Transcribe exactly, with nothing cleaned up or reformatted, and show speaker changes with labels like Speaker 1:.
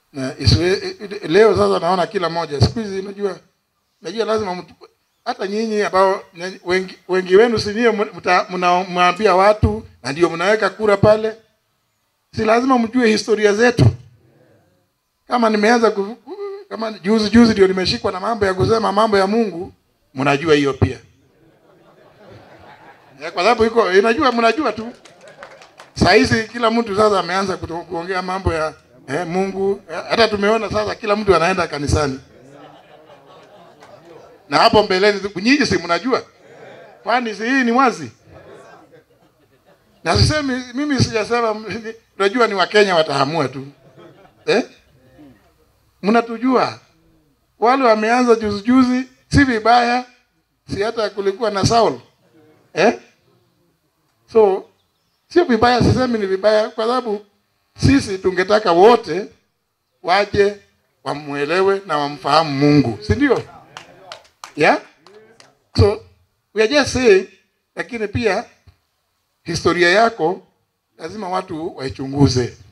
Speaker 1: Na iswe, leo sasa naona kila moja siku hizi unajua najua lazima mtu, hata nyinyi ambao wengi, wengi wenu si ndio mnaambia watu na ndio mnaweka kura pale, si lazima mjue historia zetu. Kama nimeanza ku, kama juzi juzi ndio nimeshikwa na mambo ya kusema mambo ya Mungu, mnajua hiyo pia. Ya kwa sababu iko inajua mnajua tu. Saa hizi kila mtu sasa ameanza kuongea mambo ya eh, Mungu. Hata tumeona sasa kila mtu anaenda kanisani. Na hapo mbeleni nyinyi si mnajua? Kwani si hii ni wazi? Na sisemi mimi sijasema unajua ni Wakenya watahamua tu. Eh? Mnatujua. Wale wameanza juzi juzi si vibaya, si hata kulikuwa na Saul. Eh? So sio vibaya, sisemi ni vibaya kwa sababu sisi tungetaka wote waje wamuelewe na wamfahamu Mungu, si ndio? Yeah? So we are just saying, lakini pia historia yako lazima watu waichunguze.